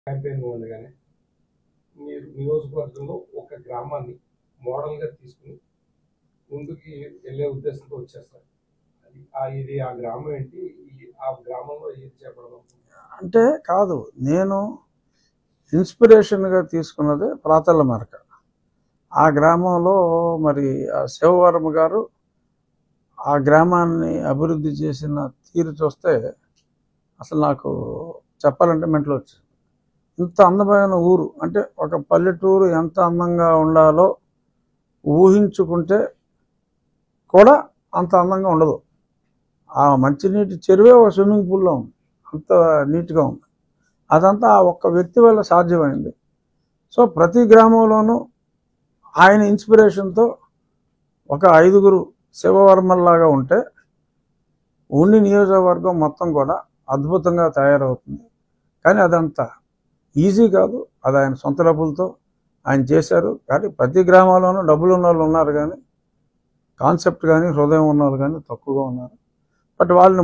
Campaign ఉండగానే మీరు నియోజకవర్గంలో ఒక గ్రామాన్ని మోడల్గా తీసుకుని ముందుకి వెళ్ళే ఉద్దేశంతో వచ్చేస్తారు. ఇది ఆ గ్రామం ఏంటి, ఆ గ్రామంలో ఏది చేపడదాం అంటే కాదు, నేను ఇన్స్పిరేషన్గా తీసుకున్నది ప్రాతల మరక. ఆ గ్రామంలో మరి ఆ శివవర్మ గారు ఆ గ్రామాన్ని అభివృద్ధి చేసిన తీరు చూస్తే అసలు నాకు చెప్పాలంటే మెంటలు వచ్చింది. ఇంత అందమైన ఊరు అంటే ఒక పల్లెటూరు ఎంత అందంగా ఉండాలో ఊహించుకుంటే కూడా అంత అందంగా ఉండదు. ఆ మంచినీటి చెరువే ఒక స్విమ్మింగ్ పూల్లో ఉంది, అంత నీట్గా ఉంది. అదంతా ఆ ఒక్క వ్యక్తి వల్ల సాధ్యమైంది. సో ప్రతి గ్రామంలోనూ ఆయన ఇన్స్పిరేషన్తో ఒక 5గురు శివవర్మల్లాగా ఉంటే ఉండి నియోజకవర్గం మొత్తం కూడా అద్భుతంగా తయారవుతుంది. కానీ అదంతా ఈజీ కాదు, అది ఆయన సొంత డబ్బులతో ఆయన చేశారు. కానీ ప్రతి గ్రామాల్లోనూ డబ్బులు ఉన్న వాళ్ళు ఉన్నారు, కానీ కాన్సెప్ట్ కానీ హృదయం ఉన్న వాళ్ళు కానీ తక్కువగా ఉన్నారు. బట్ వాళ్ళని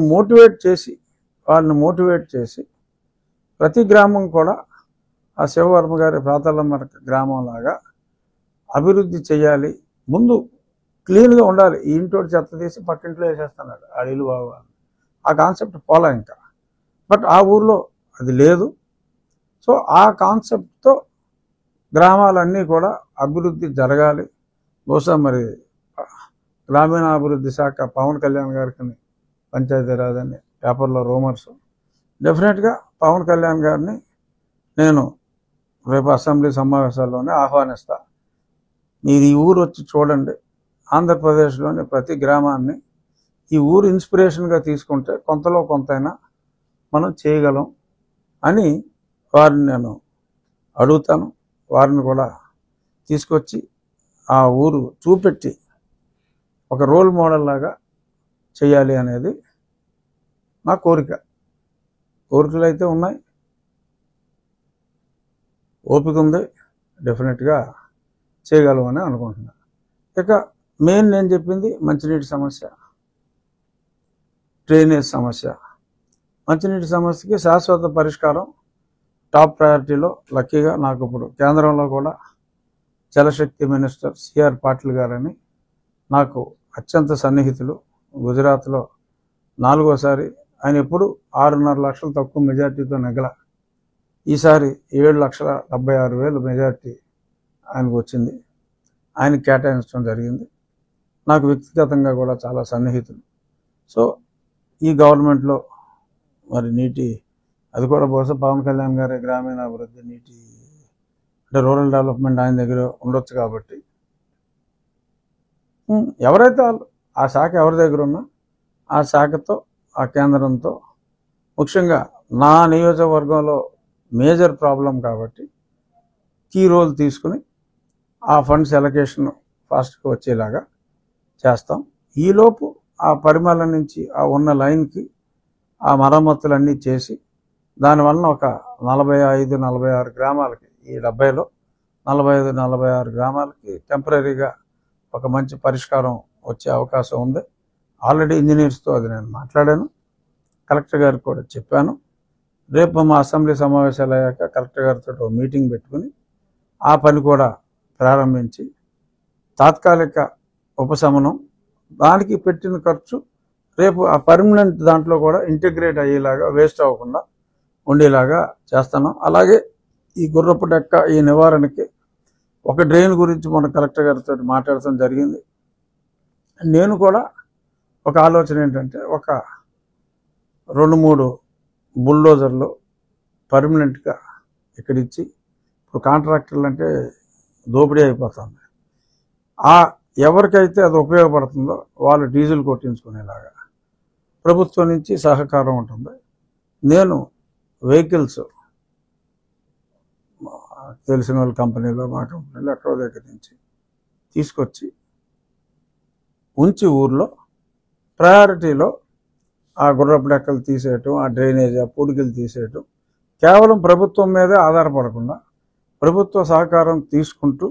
మోటివేట్ చేసి ప్రతి గ్రామం కూడా ఆ శివవర్మ గారి ప్రాతలమ్మ గ్రామం లాగా అభివృద్ధి చేయాలి. ముందు క్లీన్గా ఉండాలి. ఈ ఇంటోటి చెత్త తీసి పక్కింట్లో వేసేస్తున్నాడు, ఆ ఇల్లు బాగోవాలి. ఆ కాన్సెప్ట్ పోలా ఇంకా. బట్ ఆ ఊర్లో అది లేదు. సో ఆ కాన్సెప్ట్తో గ్రామాలన్నీ కూడా అభివృద్ధి జరగాలి. బహుశా మరి గ్రామీణాభివృద్ధి శాఖ పవన్ కళ్యాణ్ గారికి పంచాయతీరాజ్ అని పేపర్లో రూమర్స్. డెఫినెట్గా పవన్ కళ్యాణ్ గారిని నేను రేపు అసెంబ్లీ సమావేశాల్లోనే ఆహ్వానిస్తా. మీరు ఈ ఊరు వచ్చి చూడండి, ఆంధ్రప్రదేశ్లోని ప్రతి గ్రామాన్ని ఈ ఊరు ఇన్స్పిరేషన్గా తీసుకుంటే కొంతలో కొంతైనా మనం చేయగలం అని వారిని నేను అడుగుతాను. వారిని కూడా తీసుకొచ్చి ఆ ఊరు చూపెట్టి ఒక రోల్ మోడల్ లాగా చేయాలి అనేది నా కోరిక. కోరికలు అయితే ఉన్నాయి, ఓపిక ఉంది, డెఫినెట్గా చేయగలమని అనుకుంటున్నాను. ఇక మెయిన్ నేను చెప్పింది మంచినీటి సమస్య, డ్రైనేజ్ సమస్య. మంచినీటి సమస్యకి శాశ్వత పరిష్కారం టాప్ ప్రయారిటీలో. లక్కీగా నాకు ఇప్పుడు కేంద్రంలో కూడా జలశక్తి మినిస్టర్ సిఆర్ పాటిల్ గారని నాకు అత్యంత సన్నిహితులు. గుజరాత్లో 4వసారి ఆయన ఎప్పుడు 6.5 లక్షలు తక్కువ మెజార్టీతో నెగ్గల. ఈసారి 7,76,000 మెజార్టీ ఆయనకు వచ్చింది. ఆయనకు కేటాయించడం జరిగింది. నాకు వ్యక్తిగతంగా కూడా చాలా సన్నిహితులు. సో ఈ గవర్నమెంట్లో మరి నీటి అది కూడా బహుశా పవన్ కళ్యాణ్ గారి గ్రామీణాభివృద్ధి నీటి అంటే రూరల్ డెవలప్మెంట్ ఆయన దగ్గర ఉండొచ్చు. కాబట్టి ఎవరైతే ఆ శాఖ ఎవరి దగ్గర ఉన్నా ఆ శాఖతో ఆ కేంద్రంతో ముఖ్యంగా నా నియోజకవర్గంలో మేజర్ ప్రాబ్లం కాబట్టి కీ రోల్ తీసుకుని ఆ ఫండ్స్ ఎలకేషన్ ఫాస్ట్గా వచ్చేలాగా చేస్తాం. ఈలోపు ఆ పరిమళ నుంచి ఆ ఉన్న లైన్కి ఆ మరమ్మతులన్నీ చేసి దానివల్ల ఒక 45-46 గ్రామాలకి, ఈ 70లో 45-46 గ్రామాలకి టెంపరీగా ఒక మంచి పరిష్కారం వచ్చే అవకాశం ఉంది. ఆల్రెడీ ఇంజనీర్స్తో అది నేను మాట్లాడాను, కలెక్టర్ గారికి కూడా చెప్పాను. రేపు మా అసెంబ్లీ సమావేశాలు అయ్యాక కలెక్టర్ గారితో మీటింగ్ పెట్టుకుని ఆ పని కూడా ప్రారంభించి తాత్కాలిక ఉపశమనం దానికి పెట్టిన ఖర్చు రేపు ఆ పర్మనెంట్ దాంట్లో కూడా ఇంటిగ్రేట్ అయ్యేలాగా, వేస్ట్ అవ్వకుండా ఉండేలాగా చేస్తాను. అలాగే ఈ గుర్రపు డెక్క ఈ నివారణకి ఒక డ్రైన్ గురించి మన కలెక్టర్ గారితో మాట్లాడటం జరిగింది. నేను కూడా ఒక ఆలోచన ఏంటంటే ఒక 2-3 బుల్డోజర్లు పర్మనెంట్గా ఇక్కడిచ్చి, ఇప్పుడు కాంట్రాక్టర్లు అంటే దోపిడీ అయిపోతుంది. ఎవరికైతే అది ఉపయోగపడుతుందో వాళ్ళు డీజిల్ కొట్టించుకునేలాగా ప్రభుత్వం నుంచి సహకారం ఉంటుంది. నేను వెహికల్స్ తెలిసిన వాళ్ళ కంపెనీలో, మా కంపెనీలో ఎక్కడో దగ్గర నుంచి తీసుకొచ్చి ఉంచి ఊర్లో ప్రయారిటీలో ఆ గుర్రపు డెక్కలు తీసేయటం, ఆ డ్రైనేజ్, ఆ పూడికలు తీసేయటం కేవలం ప్రభుత్వం మీదే ఆధారపడకుండా ప్రభుత్వ సహకారం తీసుకుంటూ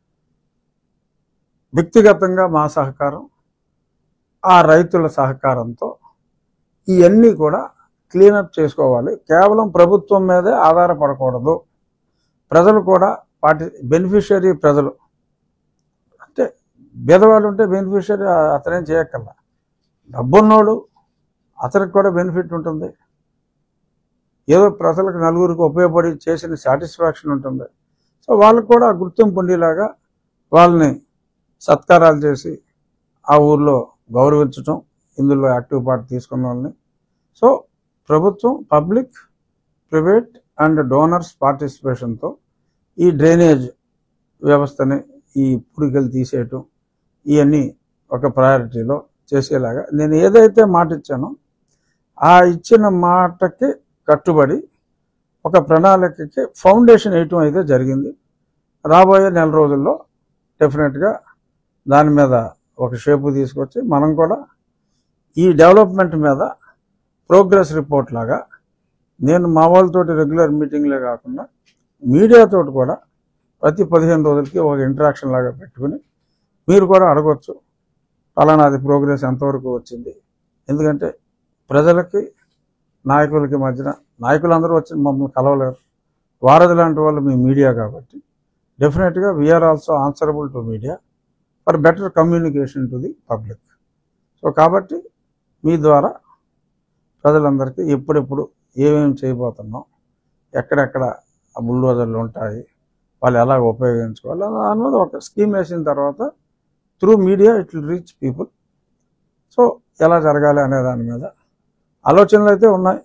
వ్యక్తిగతంగా మా సహకారం, ఆ రైతుల సహకారంతో ఇవన్నీ కూడా క్లీనప్ చేసుకోవాలి. కేవలం ప్రభుత్వం మీదే ఆధారపడకూడదు. ప్రజలు కూడా బెనిఫిషియరీ ప్రజలు అంటే పేదవాడు ఉంటే బెనిఫిషియరీ అతనేం చేయక్కర్లా. డబ్బున్నోడు అతనికి కూడా బెనిఫిట్ ఉంటుంది. ఏదో ప్రజలకు నలుగురికి ఉపయోగపడి చేసిన సాటిస్ఫాక్షన్ ఉంటుంది. సో వాళ్ళకు కూడా గుర్తింపు ఉండేలాగా వాళ్ళని సత్కారాలు చేసి ఆ ఊర్లో గౌరవించటం, ఇందులో యాక్టివ్ పార్ట్ తీసుకున్న వాళ్ళని. సో ప్రభుత్వం, పబ్లిక్, ప్రైవేట్ అండ్ డోనర్స్ పార్టిసిపేషన్తో ఈ డ్రైనేజ్ వ్యవస్థని, ఈ పుడికలు తీసేయటం, ఇవన్నీ ఒక ప్రయారిటీలో చేసేలాగా నేను ఏదైతే మాట ఇచ్చానో ఆ ఇచ్చిన మాటకి కట్టుబడి ఒక ప్రణాళికకి ఫౌండేషన్ వేయటం అయితే జరిగింది. రాబోయే నెల రోజుల్లో డెఫినెట్గా దాని మీద ఒక షేపు తీసుకొచ్చి మనం కూడా ఈ డెవలప్మెంట్ మీద ప్రోగ్రెస్ రిపోర్ట్ లాగా నేను మా వాళ్ళతోటి రెగ్యులర్ మీటింగ్లే కాకుండా మీడియాతోటి కూడా ప్రతి 15 రోజులకి ఒక ఇంటరాక్షన్ లాగా పెట్టుకుని మీరు కూడా అడగొచ్చు పలానాది ప్రోగ్రెస్ ఎంతవరకు వచ్చింది. ఎందుకంటే ప్రజలకి నాయకులకి మధ్యన నాయకులందరూ వచ్చి మమ్మల్ని కలవలేరు. వారధి లాంటి వాళ్ళు మీ మీడియా కాబట్టి డెఫినెట్గా we are also answerable to media for better communication to the public. So కాబట్టి మీ ద్వారా ప్రజలందరికీ ఎప్పుడెప్పుడు ఏమేమి చేయబోతున్నాం, ఎక్కడెక్కడ బుల్డోజర్లు ఉంటాయి, వాళ్ళు ఎలా ఉపయోగించుకోవాలి అన్నది ఒక స్కీమ్ వేసిన తర్వాత through media it will reach people. So ఎలా జరగాలి అనే దాని మీద ఆలోచనలు అయితే ఉన్నాయి,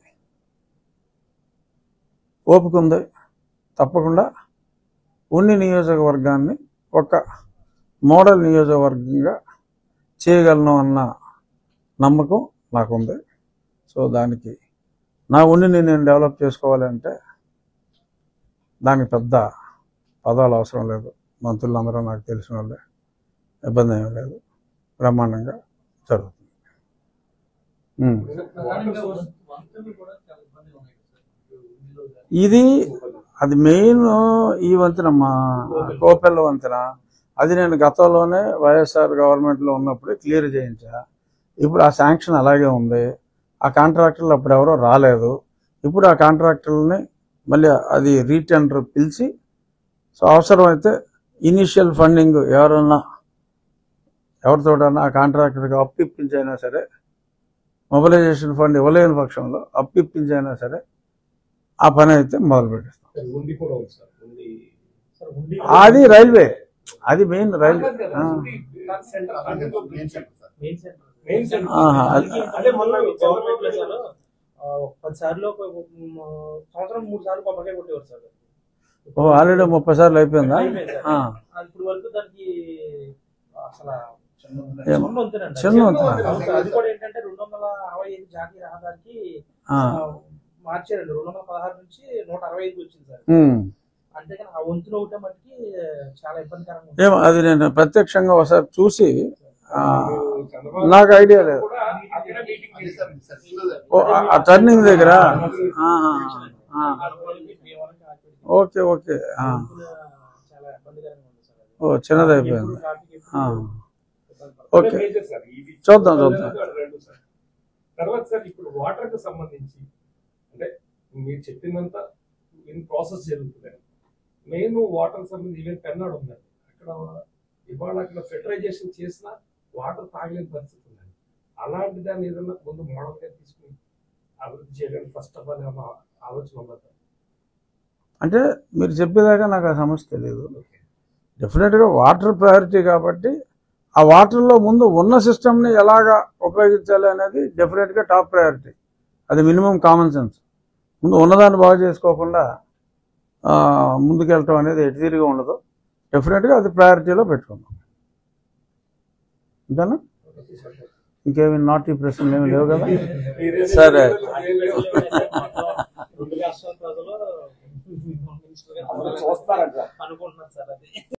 ఓపిక ఉంది. తప్పకుండా ఉన్ని నియోజకవర్గాన్ని ఒక మోడల్ నియోజకవర్గంగా చేయగలను అన్న నమ్మకం నాకుంది. సో దానికి నా ఉన్నిని నేను డెవలప్ చేసుకోవాలంటే దానికి పెద్ద పదాలు అవసరం లేదు. మంత్రులందరూ నాకు తెలిసిన వాళ్ళే, ఇబ్బంది ఏమీ లేదు, బ్రహ్మాండంగా జరుగుతుంది. ఇది అది మెయిన్ ఈ వంతెన, మా కోపెల్ల వంతెన. అది నేను గతంలోనే వైఎస్ఆర్ గవర్నమెంట్లో ఉన్నప్పుడే క్లియర్ చేయించా. ఇప్పుడు ఆ శాంక్షన్ అలాగే ఉంది. ఆ కాంట్రాక్టర్లు అప్పుడు ఎవరో రాలేదు. ఇప్పుడు ఆ కాంట్రాక్టర్లని మళ్ళీ అది రీటెండర్ పిలిచి, సో అవసరమైతే ఇనీషియల్ ఫండింగ్ ఎవరితోటన్నా ఆ కాంట్రాక్టర్కి అప్పిప్పించైనా సరే, మొబిలైజేషన్ ఫండ్ ఇవ్వలేని పక్షంలో అప్పిప్పించైనా సరే ఆ పని అయితే మొదలు పెట్టేస్తాం. అది రైల్వే, అది మెయిన్ రైల్వే. ఆల్రెడీ 30 సార్లు అయిపోయిందా? చిన్న మార్చారండి. 216 నుంచి 165 వచ్చింది సార్. అంతేకాని ఆ వంతున ఒకటే మట్టికి చాలా ఇబ్బందికరంగా ఉంది. ఏమో అది నేను ప్రత్యక్షంగా ఒకసారి చూసి నాకు ఐడియా లేదు. టర్నింగ్ దగ్గర ఓకే ఓకే ఓ చిన్నది అయిపోయింది. ఓకే చూద్దాం. తర్వాత సార్ ఇప్పుడు వాటర్ కు సంబంధించి అంటే మీరు చెప్పినంత ఇన్ ప్రాసెస్ జరుగుతుంది. మెయిన్ వాటర్ సంబంధించి ఈవెన్ పెన్నాడు ఉందండి, అక్కడ ఇవాళ అక్కడ ఫిల్టరైజేషన్ చేసినా వాటర్ తాగలేని పరిస్థితి ఉందండి. అలాంటి దాన్ని ఏదన్నా ముందు మోడల్గా తీసుకుని అభివృద్ధి చేయడానికి ఫస్ట్ ఆఫ్ ఆల్ ఏమన్నా ఆలోచన ఉన్నది? అంటే మీరు చెప్పేదాకా నాకు ఆ సమస్య తెలియదు. డెఫినెట్గా వాటర్ ప్రయారిటీ కాబట్టి ఆ వాటర్లో ముందు ఉన్న సిస్టమ్ని ఎలాగా ఉపయోగించాలి అనేది డెఫినెట్గా టాప్ ప్రయారిటీ. అది మినిమం కామన్ సెన్స్. ముందు ఉన్నదాన్ని బాగు చేసుకోకుండా ముందుకెళ్ళటం అనేది ఎటుతీరుగా ఉండదు. డెఫినెట్గా అది ప్రయారిటీలో పెట్టుకుందాం. అంతేనా? ఇంకేమి నాట్ ఈ ప్రశ్నలు ఏమి లేవు కదా? సరే అనుకుంటున్నారు సార్ అది.